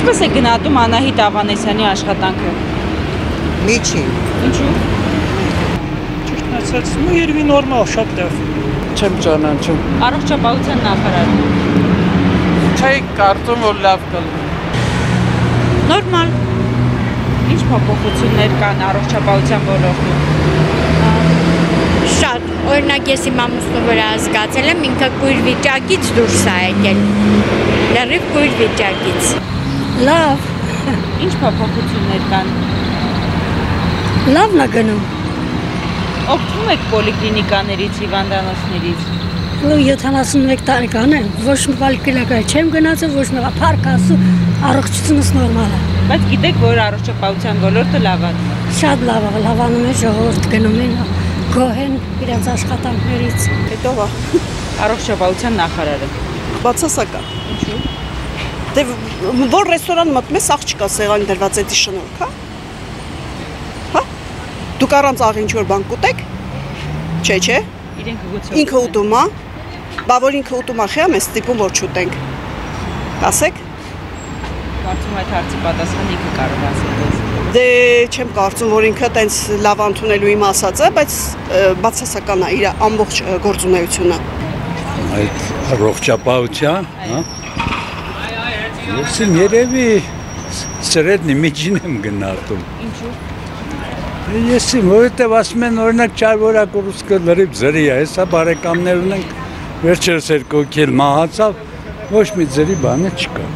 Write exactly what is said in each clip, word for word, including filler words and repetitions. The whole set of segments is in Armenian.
Ինչպես է գնահատում Անահիտ Ավանեսյանի աշխատանքը։ Միջին։ Ինչու։ Ճիշտ ասած, ну երևի նորմալ, շատ լավ։ Չեմ ճանաչում։ Առողջապահության նախարարն է։ Չէի կարծում, որ լավ կլինի։ Նորմալ։ Ինչ փոփոխություններ կան առողջապահության ոլորտում։ Շատ, օրինակ ես իմ ամուսնու վրա զգացել եմ, ինքը կույր վիճակից դուրս է եկել, լրիվ կույր վիճակից։ Լավ։ Ինչ փոփոխություններ կան։ Լավն է գնում։ Օգտվում եք պոլիկլինիկաներից, հիվանդանոցներից։ յոթանասունմեկ տարեկան եմ, ոչ մի պոլիկլինիկա չեմ գնացել, ոչ մի փառք Աստծո, առողջությունս նորմալ է։ Բայց գիտեք, որ առողջապահության ոլորտը լավանում է։ Շատ լավ է, լավանում է, ժողովուրդ գնում են, գոհ են իրենց աշխատանքներից։ Հետո վա։ Առողջապահության նախարարը։ Բացասական։ Ինչու։ Դե որ ռեստորան մտնում ես, աղջկա սեղանի դրված էդի շնորհք, հա։ Հա։ Դուք առանց աղի ինչ-որ բան կուտեք։ Չէ, չէ։ Իրենք գուցե։ Ինքը ուտում է։ Բա որ ինքը ուտում է, խիամ ես տիպում որ չուտենք։ Ասեք։ Կարծում այդ հարցի պատասխանը ինքը կարող է ասել։ Դե չեմ կարծում, որ ինքը տենց լավ ընդունելու իմ ասածը, բայց բացասական է իր ամբողջ գործունեությունը։ Այդ առողջապահության, հա։ Ես երևի սրեդնի միջին եմ գնահատում։ Ինչու։ Ես որովհետև ասում են օրինակ չարվորակ ռուսկը լրիվ ձրի է, հեսա բարեկամներ ունենք, վերջերս երկու հոգի մահացավ, ոչ մի ձրի բանը չկա։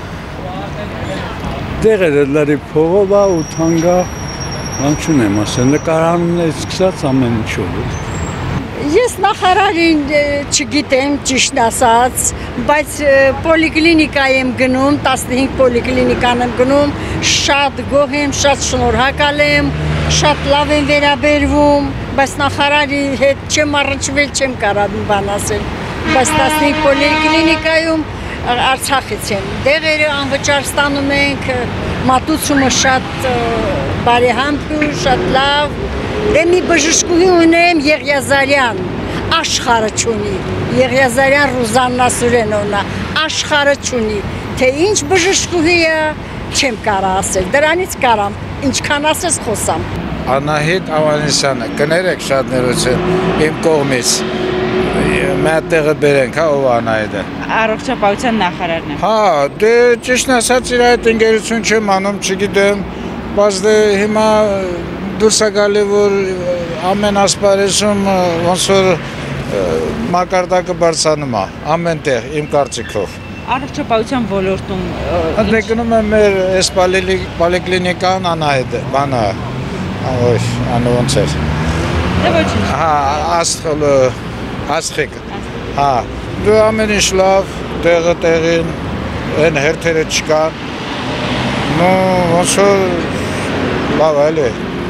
Տեղերը լրիվ փողով է ու թանկ է, բան չունեմ ասել, նկարահանումներից սկսած ամեն ինչով։ Ես նախարարին չգիտեմ, ճիշտ ասած, բայց պոլիկլինիկա եմ գնում, տասնհինգ պոլիկլինիկան եմ գնում, շատ գոհ եմ, շատ շնորհակալ եմ, շատ լավ եմ վերաբերվում, բայց նախարարի հետ չեմ առնչվել, չեմ կարող բան ասել, բայց տասնհինգ պոլիկլինիկայում Արցախից եմ, դեղերը անվճար ստանում ենք, մատուցումը շատ բարեհամբույր, շատ լավ, դե մի բժշկուհի ունեմ Եղիազարյան, աշխարհը չունի, Եղիազարյան Ռուզաննա Սուրենովնա, աշխարհը չունի, թե ինչ բժշկուհի է, չեմ կարող ասել, դրանից կարամ, ինչքան ասես խոսամ։ Անահիտ Ավանեսյանը, կներեք շատ ներողություն իմ կողմից, մեր տեղը բերենք, հա, ով Անահիտը։ Առողջապահության նախարարն է։ Հա, դե ճիշտ ասած իր այդ ընկերություն չեմ անում, չգիտեմ, բայց դե հիմա դուրս է գալի, որ ամեն ասպարեզում ոնց որ մակարդակը բարձրանում է, ամեն տեղ, իմ կարծիքով։ Առողջապահության ոլորտում Դե գնում եմ մեր այս պոլիկլինիկան Անահիտը, բանը, ոչ, անու ոնց էր։ Դե ոչինչ։ Հա, աստղը, աստղիկը, հա, դու ամեն ինչ լավ, տեղը տեղին, են հերթերը չկան, նո ոնց որ լավ էլի,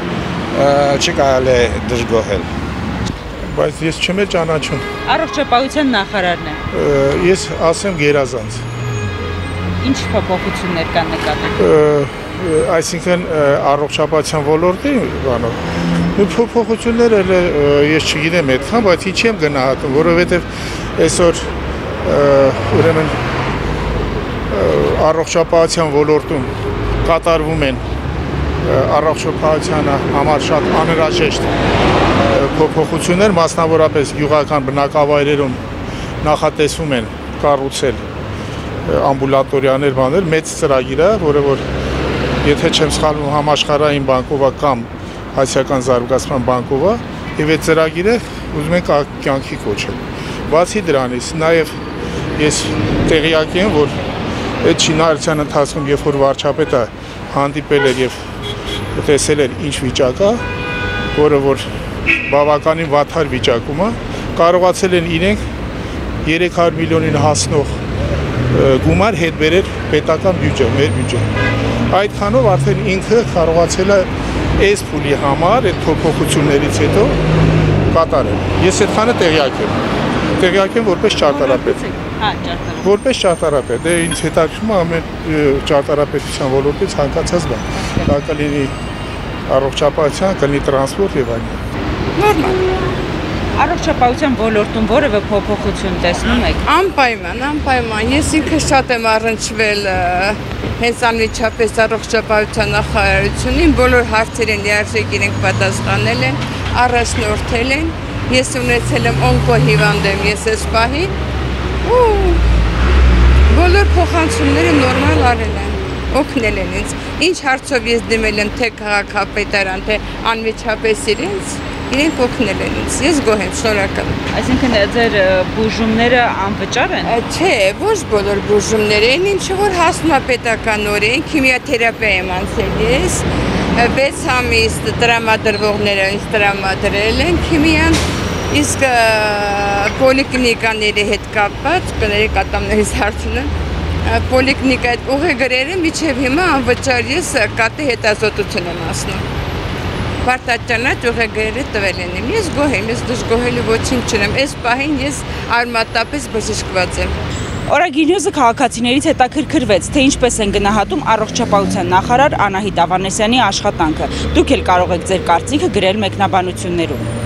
չի կարելի դժգոհել։ Բայց ես չեմ էլ ճանաչում։ Առողջապահության նախարարն է։ Ես ասեմ գերազանց։ Ինչ փոփոխություններ կան նկատել։ Այսինքն առողջապահության ոլորտի բանով փոփոխություններ էլ ես չգիտեմ այդքան, բայց ինչի եմ գնահատում, որովհետև այսօր ուրեմն առողջապահության ոլորտում կատարվում են առողջապահությանը համար շատ անհրաժեշտ փոփոխություններ, մասնավորապես գյուղական բնակավայրերում նախատեսվում են կառուցել ամբուլատորիաներ, բաներ, մեծ ծրագիր է, որը որ եթե չեմ սխալվում համաշխարհային բանկով է կամ Հայաստան զարգացման բանկով է, եւ այդ ծրագիրը ուզում ենք կյանքի կոչել։ Բացի դրանից, նաեւ ես տեղյակ եմ, որ այդ շինարարության ընթացքում, երբ որ վարչապետը հանդիպել էր եւ տեսել էր ինչ վիճակ է, որը որ բավականին վատար վիճակում է, կարողացել են իրենք երեք հարյուր միլիոնին հասնող գումար հետ բերել պետական բյուջե, մեր բյուջե։ Այդքանով արդեն ինքը կարողացել է այս փուլի համար այդ փոփոխություններից հետո կատարել։ Ես այդքանը տեղյակ եմ։ Տեղյակ եմ որպես ճարտարապետ։ Հա, ճարտարապետ։ Որպես ճարտարապետ, դե ինձ հետաքրքրում է ամեն ճարտարապետության ոլորտից ցանկացած բան։ Դա կլինի առողջապահության, կլինի տրանսպորտ եւ այլն։ Նորմալ։ Առողջապահության ոլորտում որևէ փոփոխություն տեսնում եք։ Անպայման, անպայման։ Ես ինքը շատ եմ առնչվել հենց անմիջապես առողջապահության նախարարությունին, բոլոր հարցերին լիարժեք իրենք պատասխանել են, առաջնորդել են։ Ես ունեցել եմ օնկոհիվանդ եմ ես այս պահին ու բոլոր փոխանցումները նորմալ արել են, օգնել են ինձ։ Ինչ հարցով ես դիմել եմ թե քաղաքապետարան, թե անմիջապես իրենց, իրենք օգնել են ինձ։ Ես գոհ եմ, շնորհակալ եմ։ Այսինքն ձեր բուժումները անվճար են։ Չէ, ոչ բոլոր բուժումները են, ինչ որ հասնապետականորեն քիմիոթերապիա եմ անցել ես, վեց ամիս տրամադրվողները ինձ տրամադրել են քիմիան, իսկ պոլիկլինիկաների հետ կապված, կներեք ատամներից հարցնում, պոլիկլինիկա հետ ուղեգրերը միջև հիմա անվճար ես կատի հետազոտություն եմ ասնում։ Պարտաճանաչ ուղեգրերը տվել են իմ, ես գոհ եմ, ես դժգոհելու ոչինչ չունեմ, այս պահին ես արմատապես բժշկված եմ։ Օրագիր Նյուզը քաղաքացիներից հետաքրքրվեց, թե ինչպես են գնահատում առողջապահության նախարար Անահիտ Ավանեսյանի աշխատանքը։ Դուք էլ կարող եք ձեր կարծիքը գրել մեկնաբանություններում։